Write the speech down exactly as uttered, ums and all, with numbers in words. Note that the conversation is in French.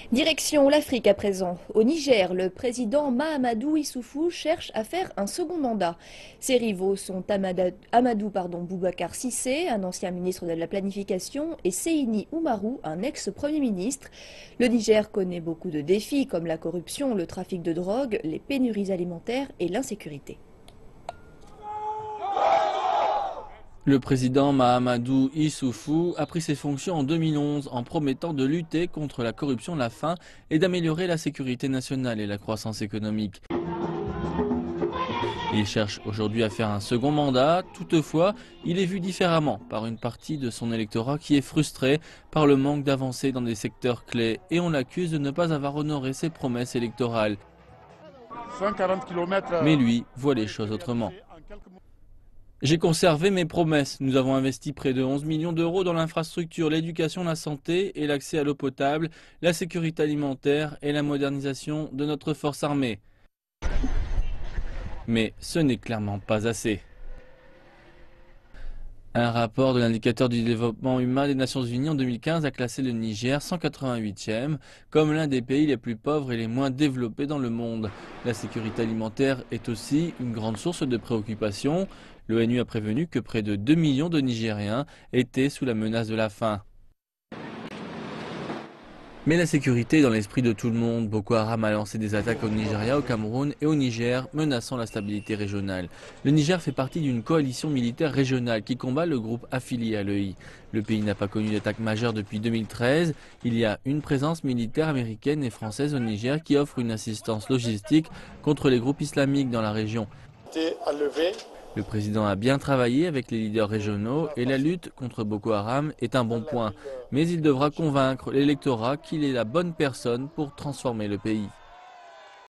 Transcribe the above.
Direction l'Afrique à présent. Au Niger, le président Mahamadou Issoufou cherche à faire un second mandat. Ses rivaux sont Amada- Amadou pardon, Boubacar Sissé, un ancien ministre de la Planification, et Seyni Oumarou, un ex-premier ministre. Le Niger connaît beaucoup de défis comme la corruption, le trafic de drogue, les pénuries alimentaires et l'insécurité. Le président Mahamadou Issoufou a pris ses fonctions en deux mille onze en promettant de lutter contre la corruption, la faim et d'améliorer la sécurité nationale et la croissance économique. Il cherche aujourd'hui à faire un second mandat, toutefois, il est vu différemment par une partie de son électorat qui est frustré par le manque d'avancées dans des secteurs clés et on l'accuse de ne pas avoir honoré ses promesses électorales. cent quarante kilomètres. Mais lui voit les choses autrement. J'ai conservé mes promesses. Nous avons investi près de onze millions d'euros dans l'infrastructure, l'éducation, la santé et l'accès à l'eau potable, la sécurité alimentaire et la modernisation de notre force armée. Mais ce n'est clairement pas assez. Un rapport de l'indicateur du développement humain des Nations Unies en deux mille quinze a classé le Niger cent quatre-vingt-huitième comme l'un des pays les plus pauvres et les moins développés dans le monde. La sécurité alimentaire est aussi une grande source de préoccupation. L'ONU a prévenu que près de deux millions de Nigériens étaient sous la menace de la faim. Mais la sécurité est dans l'esprit de tout le monde. Boko Haram a lancé des attaques au Nigeria, au Cameroun et au Niger, menaçant la stabilité régionale. Le Niger fait partie d'une coalition militaire régionale qui combat le groupe affilié à l'E I. Le pays n'a pas connu d'attaque majeure depuis deux mille treize. Il y a une présence militaire américaine et française au Niger qui offre une assistance logistique contre les groupes islamiques dans la région. Le président a bien travaillé avec les leaders régionaux et la lutte contre Boko Haram est un bon point. Mais il devra convaincre l'électorat qu'il est la bonne personne pour transformer le pays.